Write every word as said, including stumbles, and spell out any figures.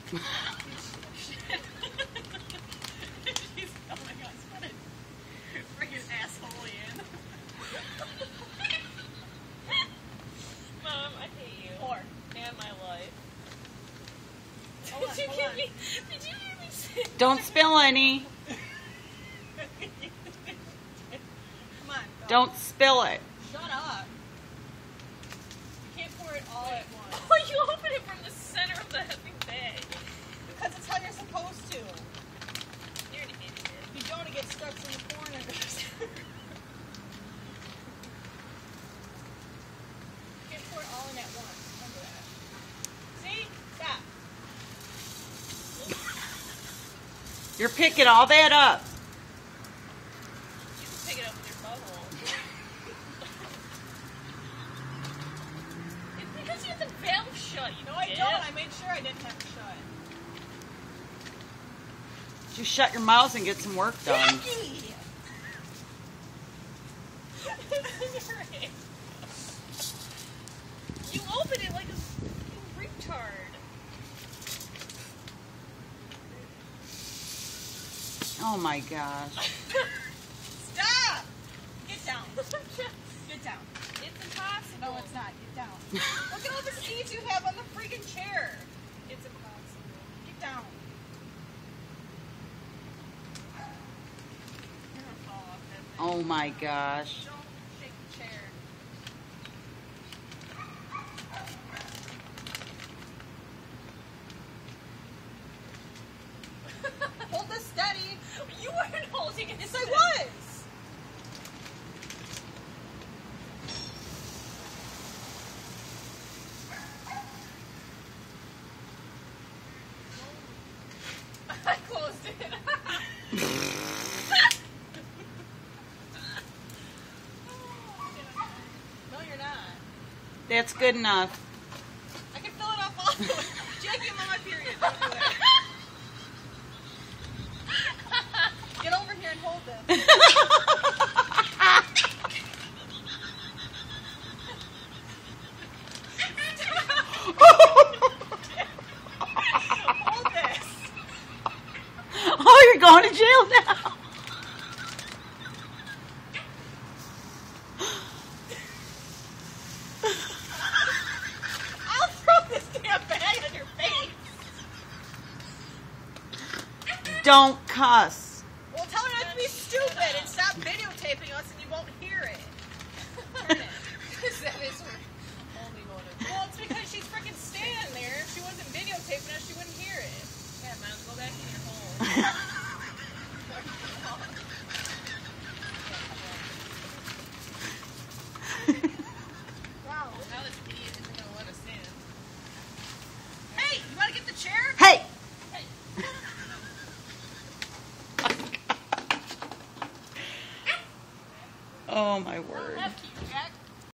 She's, oh my God, it's gonna bring his asshole in. Mom, I hate you. Or. And my life. Hold on, Did you hold give on. me, did you hear me say Don't spill any. Come on. Go. Don't spill it. Shut up. You can't pour it all at once. Oh, you open it from the center of the heavy bag. Because it's how you're supposed to. You're an idiot. If you don't, it gets stuck in the corners. You can't pour it all in at once. Remember that. See? Stop. You're picking all that up. You can pick it up with your butthole. It's because you have the valve shut, you No, I dip. don't. I made sure I didn't have it shut. Just shut your mouth and get some work done. Jackie! You open it like a fucking retard. Oh my gosh. Stop! Get down. Get down. It's impossible. No, it's not. Get down. Look at all the seeds you have on the freaking chair. It's impossible. Get down. You're gonna fall off that thing. Oh my gosh. Don't shake the chair. Hold this steady. You weren't holding it. Yes, I was. I closed it. No, you're not. That's good enough. I can fill it up all the way. Jackie, I'm on my period. Don't do that. Get over here and hold this. Hold this. Oh, you're going to jail now. I'll throw this damn bag on your face. Don't cuss. Well, tell her not to be stupid and stop videotaping us and you won't hear it. Turn it. Because that is her only motive. Well, it's because she's freaking standing there. If she wasn't videotaping us, she wouldn't hear it. Yeah, man, go back in your hole. Wow. Now this idiot isn't going to let us in. Hey, you want to get the chair? Hey. Oh my word. Left